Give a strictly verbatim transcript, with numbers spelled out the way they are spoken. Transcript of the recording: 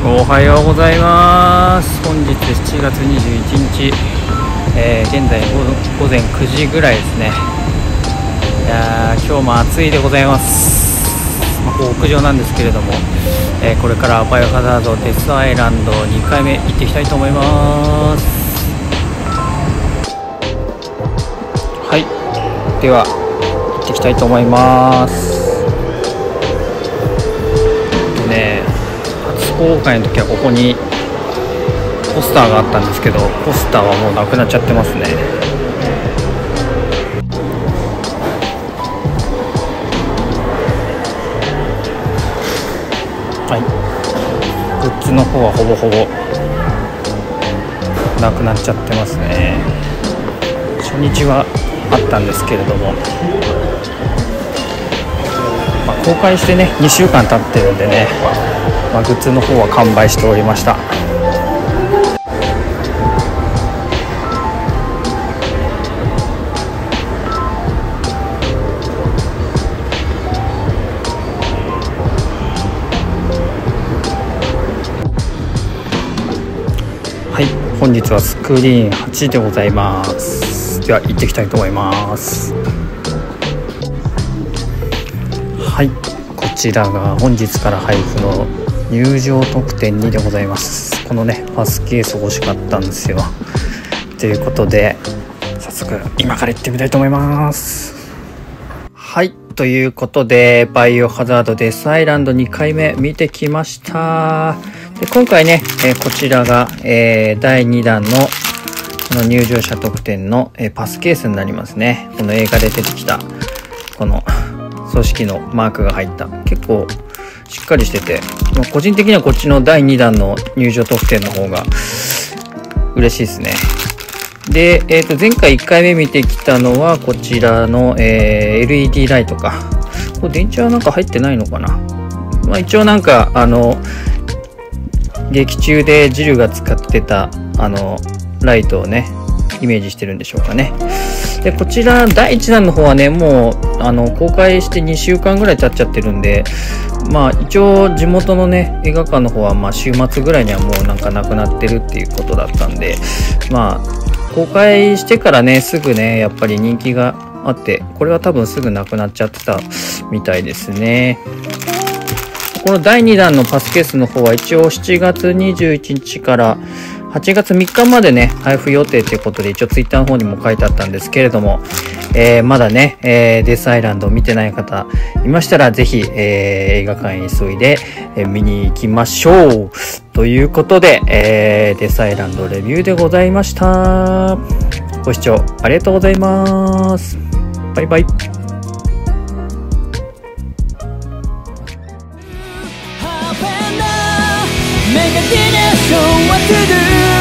おはようございます。本日しちがつにじゅういちにち、えー、現在午前くじぐらいですね。いやー今日も暑いでございます。まあ、屋上なんですけれども、えー、これからバイオハザードデスアイランドにかいめ行っていきたいと思います。はい、では行っていきたいと思います。でね、初公開の時はここにポスターがあったんですけど、ポスターはもうなくなっちゃってますね。はい、グッズの方はほぼほぼなくなっちゃってますね。初日はあったんですけれども、まあ、公開してねにしゅうかん経ってるんでね、まあ、グッズの方は完売しておりました。はい、本日はスクリーンはちでございます。では行っていきたいと思います。はい、こちらが本日から配布の入場特典にでございます。このねパスケース欲しかったんですよ。ということで早速今から行ってみたいと思います。はい、ということでバイオハザードデスアイランドにかいめ見てきました。で今回ね、えー、こちらが、えー、だいにだんのこの入場者特典の、えー、パスケースになりますね。この映画で出てきたこの組織のマークが入った結構しっかりしてて、まあ、個人的にはこっちのだいにだんの入場特典の方が嬉しいですね。で、えー、と前回いっかいめ見てきたのはこちらの、えー、エルイーディー ライトか。これ電池はなんか入ってないのかな。まあ一応なんかあの劇中でジルが使ってたあのライトをねイメージしてるんでしょうかね。でこちらだいいちだんの方はねもうあの公開してにしゅうかんぐらい経っちゃってるんで、まあ一応地元のね映画館の方はまあ週末ぐらいにはもうなんかなくなってるっていうことだったんで、まあ公開してからねすぐねやっぱり人気があって、これは多分すぐなくなっちゃってたみたいですね。このだいにだんのパスケースの方は一応しちがつにじゅういちにちからはちがつみっかまでね配布予定ということで、一応ツイッターの方にも書いてあったんですけれども、えー、まだね、えー、デスアイランドを見てない方いましたらぜひ、えー、映画館へ急いで、えー、見に行きましょうということで、えー、デスアイランドレビューでございました。ご視聴ありがとうございます。バイバイ。 Make a dinner show what to do